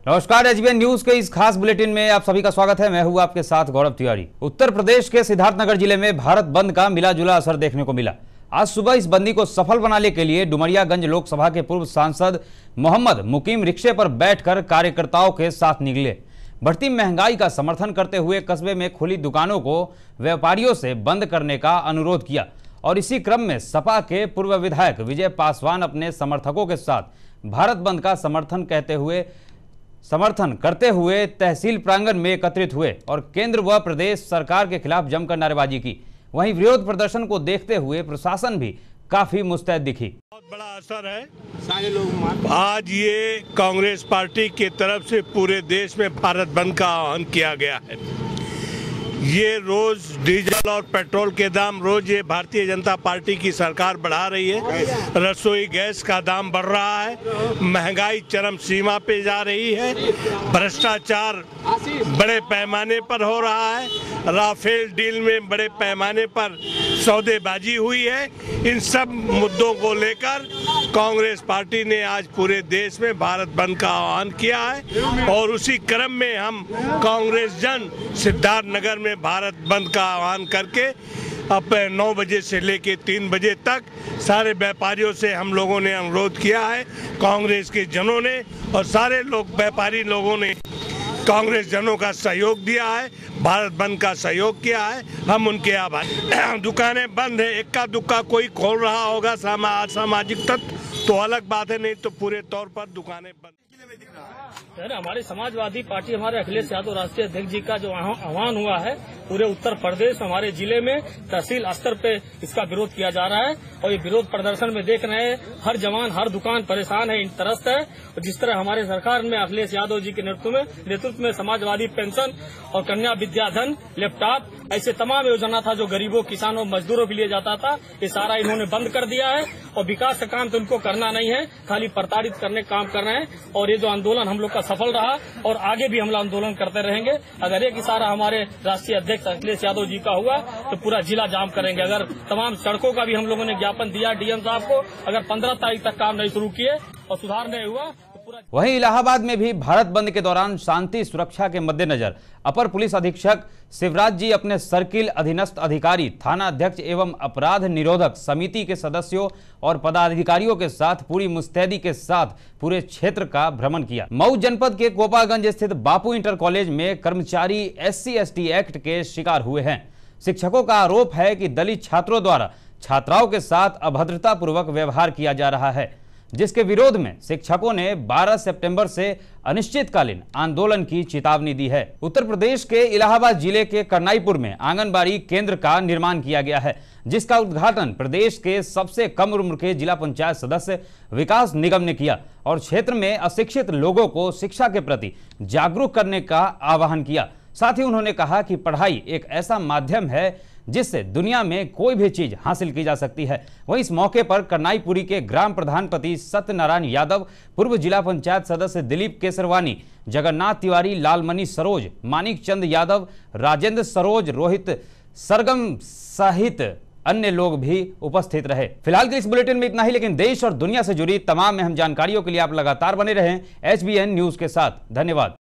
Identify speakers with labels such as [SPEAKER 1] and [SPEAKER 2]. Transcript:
[SPEAKER 1] नमस्कार, HBN news के इस खास बुलेटिन में आप सभी का स्वागत है। मैं हूं आपके साथ गौरव तिवारी। उत्तर प्रदेश के सिद्धार्थनगर जिले में भारत बंद का मिला जुला असर देखने को मिला। आज सुबह इस बंदी को सफल बनाने के लिए डुमरियागंज लोकसभा के पूर्व सांसद मोहम्मद मुकीम रिक्शे पर बैठकर कार्यकर्ताओं के साथ निकले। बढ़ती महंगाई का समर्थन करते हुए कस्बे में खुली दुकानों को व्यापारियों से बंद करने का अनुरोध किया और इसी क्रम में सपा के पूर्व विधायक विजय पासवान अपने समर्थकों के साथ भारत बंद का समर्थन करते हुए तहसील प्रांगण में एकत्रित हुए और केंद्र व प्रदेश सरकार के खिलाफ जमकर नारेबाजी की। वहीं विरोध प्रदर्शन को देखते हुए प्रशासन भी काफी मुस्तैद दिखी।
[SPEAKER 2] बहुत बड़ा असर है सारे लोग। आज ये कांग्रेस पार्टी की तरफ से पूरे देश में भारत बंद का आह्वान किया गया है। ये रोज डीजल और पेट्रोल के दाम रोज ये भारतीय जनता पार्टी की सरकार बढ़ा रही है। रसोई गैस का दाम बढ़ रहा है, महंगाई चरम सीमा पे जा रही है, भ्रष्टाचार बड़े पैमाने पर हो रहा है, राफेल डील में बड़े पैमाने पर सौदेबाजी हुई है। इन सब मुद्दों को लेकर कांग्रेस पार्टी ने आज पूरे देश में भारत बंद का आह्वान किया है और उसी क्रम में हम कांग्रेस जन सिद्धार्थनगर में भारत बंद का आह्वान करके अब 9 बजे से लेकर 3 बजे तक सारे व्यापारियों से हम लोगों ने अनुरोध किया है। कांग्रेस के जनों ने और सारे लोग व्यापारी लोगों ने कांग्रेस जनों का सहयोग दिया है, भारत बंद का सहयोग किया है, हम उनके आभारी। दुकानें बंद है, इक्का दुक्का कोई खोल रहा होगा सामाजिक तत्व तो अलग बात है, नहीं तो पूरे तौर पर दुकानें बंद।
[SPEAKER 3] हमारी समाजवादी पार्टी हमारे अखिलेश यादव राष्ट्रीय अध्यक्ष जी का जो आह्वान हुआ है, पूरे उत्तर प्रदेश हमारे जिले में तहसील स्तर पे इसका विरोध किया जा रहा है और ये विरोध प्रदर्शन में देख रहे हैं हर जवान हर दुकान परेशान है, त्रस्त है। और जिस तरह हमारे सरकार में अखिलेश यादव जी के नेतृत्व में समाजवादी पेंशन और कन्या विद्याधन, लैपटॉप ऐसे तमाम योजना था जो गरीबों, किसानों, मजदूरों के लिए जाता था, ये सारा इन्होंने बंद कर दिया है और विकास का काम तो इनको करना नहीं है, खाली प्रताड़ित करने का काम कर रहे हैं। और ये जो आंदोलन हम लोग का सफल रहा और आगे भी हम लोग आंदोलन करते रहेंगे। अगर एक इशारा हमारे राष्ट्रीय अध्यक्ष अखिलेश यादव जी का हुआ तो पूरा जिला जाम करेंगे। अगर तमाम सड़कों का भी हम लोगों ने ज्ञापन दिया डीएम साहब को, अगर 15 तारीख तक काम नहीं शुरू किए और सुधार नहीं हुआ तो पूरा।
[SPEAKER 1] वहीं इलाहाबाद में भी भारत बंद के दौरान शांति सुरक्षा के मद्देनजर अपर पुलिस अधीक्षक शिवराज जी अपने सर्किल अधीनस्थ अधिकारी, थाना अध्यक्ष एवं अपराध निरोधक समिति के सदस्यों और पदाधिकारियों के साथ पूरी मुस्तैदी के साथ पूरे क्षेत्र का भ्रमण किया। मऊ जनपद के गोपालगंज स्थित बापू इंटर कॉलेज में कर्मचारी SC/ST एक्ट के शिकार हुए हैं। शिक्षकों का आरोप है कि दलित छात्रों द्वारा छात्राओं के साथ अभद्रतापूर्वक व्यवहार किया जा रहा है, जिसके विरोध में शिक्षकों ने 12 सितंबर से अनिश्चितकालीन आंदोलन की चेतावनी दी है। उत्तर प्रदेश के इलाहाबाद जिले के करनाईपुर में आंगनबाड़ी केंद्र का निर्माण किया गया है, जिसका उद्घाटन प्रदेश के सबसे कम उम्र के जिला पंचायत सदस्य विकास निगम ने किया और क्षेत्र में अशिक्षित लोगों को शिक्षा के प्रति जागरूक करने का आह्वान किया। साथ ही उन्होंने कहा कि पढ़ाई एक ऐसा माध्यम है जिससे दुनिया में कोई भी चीज हासिल की जा सकती है। वहीं इस मौके पर करनाईपुरी के ग्राम प्रधानपति सत्यनारायण यादव, पूर्व जिला पंचायत सदस्य दिलीप केसरवानी, जगन्नाथ तिवारी, लालमणि सरोज, मानिक चंद यादव, राजेंद्र सरोज, रोहित सरगम सहित अन्य लोग भी उपस्थित रहे। फिलहाल के इस बुलेटिन में इतना ही, लेकिन देश और दुनिया से जुड़ी तमाम अहम जानकारियों के लिए आप लगातार बने रहें HBN न्यूज के साथ। धन्यवाद।